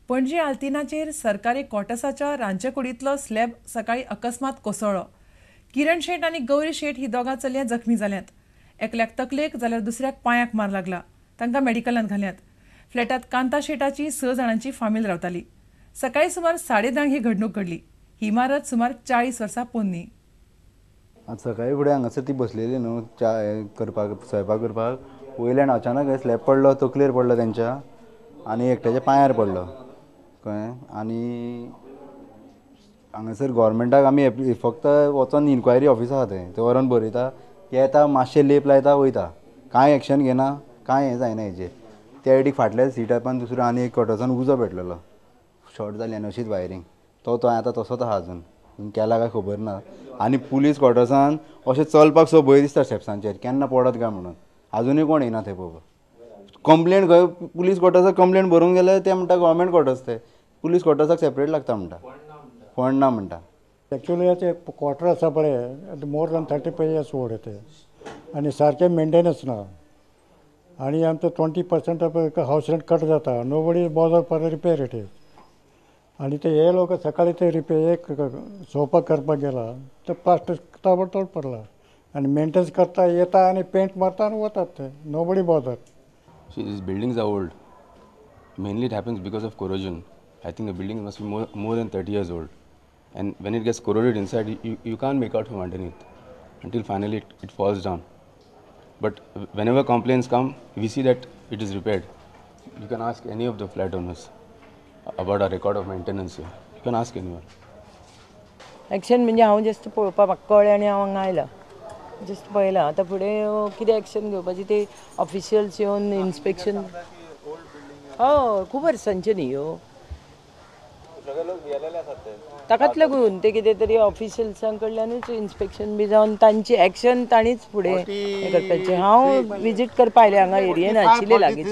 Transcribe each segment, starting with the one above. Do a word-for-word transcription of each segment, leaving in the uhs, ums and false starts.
पणजी आल्तिनाचेर सरकारी क्वॉर्टर्साच्या रांदचे कुडींतलो स्लॅब सकाळी अकस्मात कोसळ्ळो. किरण शेट आनी गौरी शेट ही दोगां चलयां जखमी जाल्यांत. एकल्याक तकलेक जाल्यार दुसऱ्याक पांयाक मार लागला. तांकां मेडिकलांत घाल्यांत. फ्लॅटांत कांता शेटाची स जाणांची फामील रावताली. सकाळी सुमार साडे धांक ही घडणूक घडली. ही इमारत सुमार चाळीस वर्सां पोरणी. आज सकाळी फुडें हांगासर ती बसलेली न्हू च्या करपाक स्वयंपाक करपाक वयल्यान अचानक स्लॅब पडलो, तकलेर पडलो तेंच्या आनी एकट्याच्या पांयार पडलो कळ्ळें. आनी हांगासर गोवोरमेंटाक आमी फक्त वचोन इन्क्वायरी ऑफिस आसा थंय थंय व्हरोन बरयता, येता मातशें लेप लायता वयता, कांय एक्शन घेना, कांय हें जायना हेजेर. त्या एडीक फाटल्या सिटापान दुसरो आनी एक क्वॉर्टर्सान उजो पेटलेलो, शॉर्ट जाली आनी अशीच वायरींग. तो तो आतां तसोच आहा अजून, केला काय खबर ना. आनी पुलीस क्वॉर्टर्सान अशें चलपाक सो भंय दिसता स्टेप्सांचेर, केन्ना पडत काय म्हणून. आजुनूय कोण येना थंय पळोवपाक. कंप्लेंट खंय पुलीस क्वॉर्टर्साक कंप्लेंट बरोवंक गेल्यार ते म्हणटा गव्हर्मेंट क्वॉर्टर्स ते पुलीस क्वॉर्टर्साक सेपरेट लागता म्हणटा, फंड ना म्हणटा. एक्चुअली ते क्वॉर्टर आसा पळय more than thirty five years old ते आनी सारकें मेंटेनन्स ना. आनी आमचो twenty percent of house rent cut जाता. Nobody bother for repair it is. आनी ते हे लोक सकाळी ते रिपेर एक सोफा करपाक गेला तर प्लास्टर ताबडतोब पडला आनी मेंटेनन्स करता येता आनी पेंट मारता आनी वतात ते. Nobody bother. See, these buildings are old. Mainly it happens because of corrosion. I think the building must be more, more than thirty years old. And when it gets corroded inside, you, you can't make out from underneath until finally it, it falls down. But whenever complaints come, we see that it is repaired. You can ask any of the flat owners about our record of maintenance here. You can ask anyone. Action म्हणजे हांव just पळोवपाक म्हाका कळ्ळें आनी हांव हांगा आयलां. Just पळयलां. आतां फुडें कितें एक्शन घेवपाची ते ऑफिशियल्स येवन इन्स्पेक्शन. हय खूब वर्सांचे न्ही ह्यो. ताकाच लागून ते कितें तरी ऑफिशियल्सां कडल्यानूच इन्स्पेक्शन बी जावन तांची एक्शन तांणीच फुडें हें करपाचें. हांव विजीट करपा आयलें हांगा एरियेन आशिल्लें लागींच.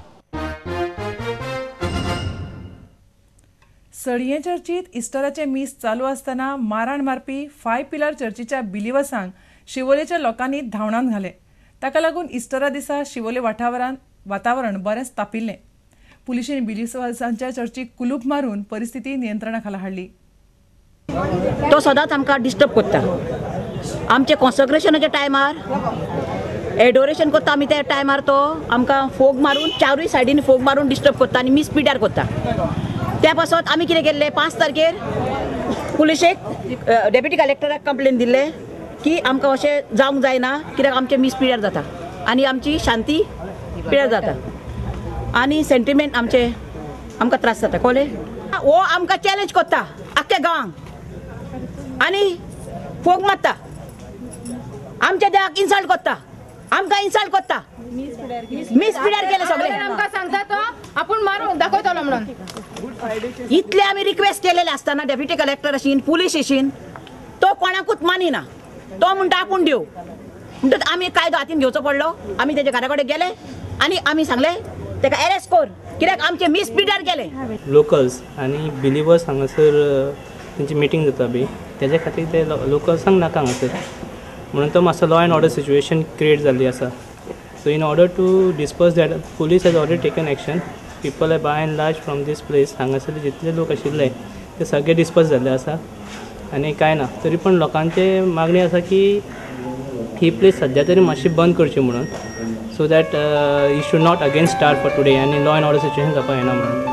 सडये चर्चीत इस्टराचे मीस चालू आसतना माराण मारपी फाय पिलर चर्चीच्या बिलिवर्सांक शिवोलेच्या लोकांनी धांवडावन घाले. ताका लागून इस्टरा दिसा शिवोले वाठारांत वातावरण बरेंच तापिल्लें. पुलिशेन बिलिवर्सांच्या चर्चीक कुलूप मारून परिस्थिती नियंत्रणा खाला हाडली. तो सदांच आमकां डिस्टर्ब करता. आमचे कॉन्सक्रेशनाच्या टायमार एडोरेशन करता आमी त्या टायमार तो आमकां फोग मारून चारूय सायडीन फोग मारून डिस्टर्ब करता आनी मिस पिड्यार करता. त्या पासत आमी कितें केल्लें पांच तारखेर पुलिशेक डेप्युटी कलेक्टराक कंप्लेन दिल्ले की आमकां अशें जावंक जायना कित्याक आमचे मिस पिड्यार जाता आनी आमची शांती पिड्यार जाता आनी सेंटिमेंट आमचे आमकां त्रास जाता. कळ्ळें. हो आमकां चॅलेंज करता आख्ख्या गांवांक आनी फोग मारता. आमच्या देवाक इन्सल्ट करता, आमकां इन्सल्ट करता. मिस पिड्यार केले सगळे. आमकां सांगता तो आपूण मारून दाखयतलो म्हणून. इतले आमी रिक्वेस्ट केलेले आसतना डेप्युटी कलेक्टर अशीन पुलीस अशीन तो कोणाकूच मानिना. तो म्हणटा आपूण दिव म्हणटच आमी कायदो हातीन घेवचो पडलो. आमी तेजे घरा कडेन गेले आनी आमी सांगले तेका अरेस्ट कर कित्याक आमचे मिस पिड्यार केले. लोकल्स आनी बिलिवर्स हांगासर तेंची मिटींग जाता बी तेजे खातीर ते लोकल्सांक नाका हांगासर म्हणून तो मातसो law and order situation create जाल्ली आसा. So in order to disperse that police has already taken action. People are by and large from these place. हांगासर जितले लोक आशिल्ले ते सगळे डिस्पर्स जाल्ले आसा आनी कांय ना. तरी पण लोकांचे मागणी आसा की ही प्लेस सद्या तरी मातशी बंद करची म्हणून so that you should not again start for today आनी लॉ एंड ऑर्डर सिच्युएशन जावपाक येना म्हणून.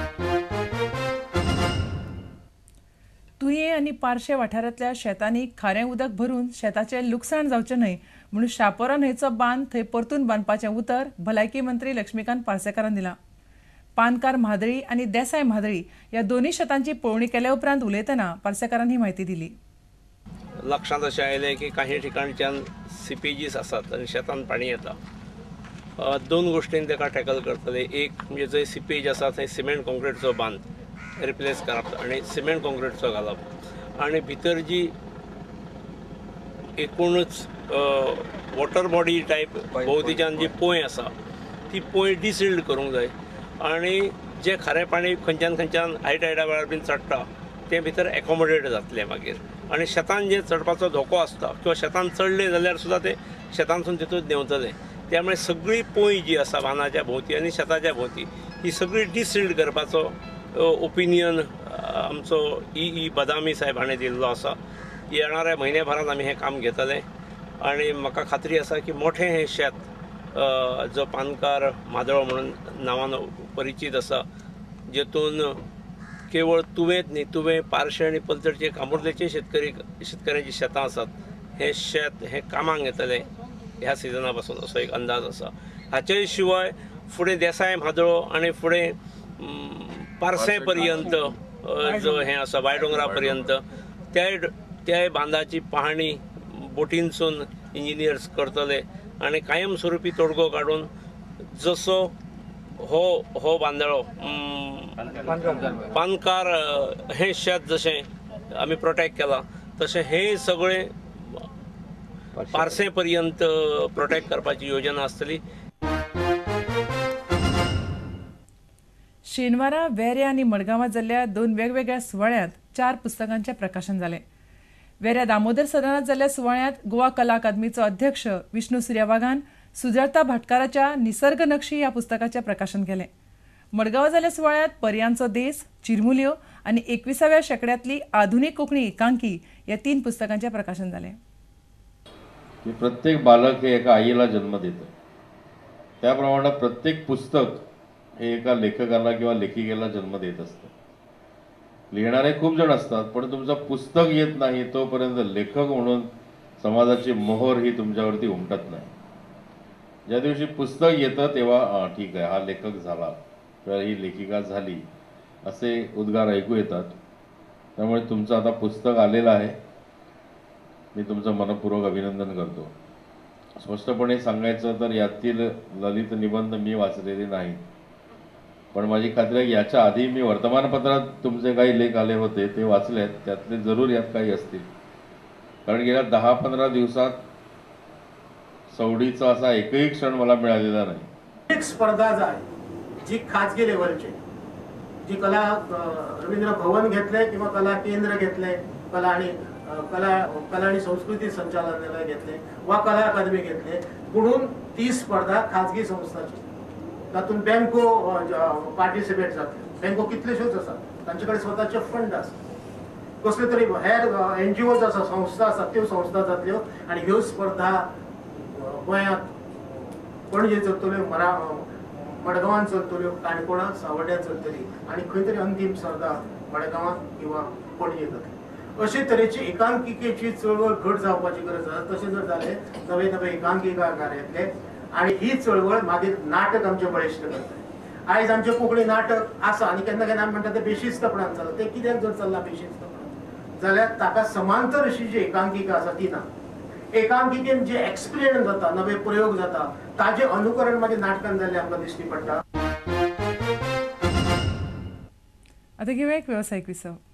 तुये आनी पार्शे वाठारांतल्या शेतांनी खारें उदक भरून शेताचें लुकसाण जावचें न्हय म्हणून शापोरा न्हंयचो बांद थंय परतून बांदपाचें उतर भलायकी मंत्री लक्ष्मीकांत पार्सेकारान दिलां. पानकार म्हादळी आनी देसाय म्हादळी ह्या दोनूय शेतांची पळोवणी केल्या उपरांत उलयतना पार्सेकारान ही म्हायती दिली. लक्षांत अशें आयलें की काही ठिकाणच्यान सिपेजीस आसात आनी शेतान पाणी येता. दोन गोश्टीन ताका टॅकल करतले. एक म्हणजे जंय सिपेज आसा थंय सिमेंट कॉन्क्रीटचो बांद रिप्लेस करप आनी सिमेंट कॉन्क्रीटचो घालप आनी भितर जी एकूणच वॉटर बॉडी टायप भोंवतीच्यान जी पोंय आसा ती पोंय डिसिल्ड करूंक जाय आनी जे खारें पाणी खंयच्यान खंयच्यान हाय टायडा वेळार बीन चडटा ते भितर एकोमोडेट जातले मागीर आनी शेतान जे चडपाचो धोको आसता किंवा शेतान चडले जाल्यार सुद्दां ते शेतांसून तितूंत देंवतले. त्यामुळे सगळी पोंय जी आसा वानाच्या भोंवती आनी शेताच्या भोंवती ही सगळी डिसिल्ड करपाचो ओपिनियन आमचो ई ई बदामी साहेब हाणें दिल्लो आसा. येणाऱ्या म्हयन्याभरात आमी हें काम घेतले आनी म्हाका खात्री आसा की मोठें हें शेत जो पानकार मादळो म्हणून नांवान परिचीत आसा, जेतून केवळ तुवेंच न्ही, तुवें, पार्शे आनी पलतडचे कामुर्देचे शेतकरी शेतकऱ्यांची शेतां आसात. हें शेत हें कामाक येतलें ह्या सिजना पासून असो एक अंदाज आसा. हाचे शिवाय फुडें देसाय म्हादळो आनी फुडें पार्से पर्यंत जो हें आसा वायडोंगरा पर्यंत त्या त्या बांदाची पाहणी बोटीनसून इंजिनियर्स करतले आनी कायमस्वरुपी तोडगो काडून जसो हो हो बांदळो पानकार हें शेत जशें आमी प्रोटेक्ट केलां तशें हें सगळें पार्से पर्यंत प्रोटेक्ट करपाची योजना आसतली. शेनवारा वेऱ्या आनी मडगांवां जाल्ल्या दोन वेगवेगळ्या सुवाळ्यांत चार पुस्तकांचें प्रकाशन जालें. वेऱ्या दामोदर सदनात जाल्ल्या सुवाळ्यांत गोवा कला अकादमीचो अध्यक्ष विष्णू सुर्यवागान सुजाता भाटकाराच्या निसर्ग नक्षी ह्या पुस्तकाचें प्रकाशन केलें. मडगांवां जाल्ल्या सुवाळ्यांत पर्यांचो देस, चिरमुल्यो आनी एकविसाव्या शेंकड्यांतली आधुनीक कोंकणी एकांकी ह्या तीन पुस्तकांचें प्रकाशन जालें. की प्रत्येक बालक हे एका आईला जन्म देतं, त्याप्रमाणे प्रत्येक पुस्तक हे एका लेखकाला किंवा लेखिकेला जन्म देत असतं. लिहिणारे खूप जण असतात, पण तुमचं पुस्तक येत नाही तोपर्यंत लेखक म्हणून समाजाची मोहर ही तुमच्यावरती उमटत नाही. ज्या दिवशी पुस्तक येतं तेव्हा ठीक आहे, हा लेखक झाला किंवा ही लेखिका झाली असे उद्गार ऐकू येतात. त्यामुळे तुमचं आता पुस्तक आलेलं आहे, मी तुमचं मनपूर्वक अभिनंदन करतो. स्पष्टपणे सांगायचं तर यातील ललित निबंध मी वाचलेले नाही, पण माझी खात्री आहे याच्या आधी मी वर्तमानपत्रात तुमचे काही लेख आले होते ते वाचले आहेत, त्यातले जरूर यात काही असतील. कारण गेल्या दहा पंधरा दिवसात सवडीचा असा एकही क्षण मला मिळालेला नाही. एक स्पर्धा जाय जी खाजगी लेवलची, जी कला रवींद्र भवन घेतले किंवा कला केंद्र घेतले, कला आणि कला कला आणि संस्कृती संचालनालय घेतले वा कला अकादमी घेतले, म्हणून ती स्पर्धा खाजगी संस्थाची, तातूंत बँको पार्टिसिपेट जातले. बँको कितल्योश्योच आसात, तांचे कडेन स्वताचे फंड आसा, कसले तरी हेर एनजीओज आसा, संस्था आसात, त्यो संस्था जातल्यो आनी ह्यो स्पर्धा गोंयांत पणजे चलतल्यो, मरा मडगांवांत चलतल्यो, काणकोणां सावड्ड्या चलतली आनी खंय तरी अंतीम स्पर्धा मडगांवांत किंवा पणजे जातली. अशे तरेची एकांकिकेची चळवळ घट जावपाची गरज आसा. तशें जर जालें नवे नवे एकांकिकार येतले आनी ही चळवळ मागीर नाटक आमचें बळिश्ट करतलें. आयज आमचें कोंकणी नाटक आसा आनी केन्ना केन्ना आमी म्हणटा तें बेशिस्तपणान चलता. तें कित्याक जर चल्लां बेशिस्तपणान जाल्यार ताका समांतर अशी जी एकांकिका आसा ती ना. एकांकिकेन जे एक्सपिरियन्स जाता, नवे प्रयोग जाता, ताजें अनुकरण मागीर नाटकान जाल्लें आमकां दिश्टी पडटा. आतां घेवया एक वेवसायीक विसव.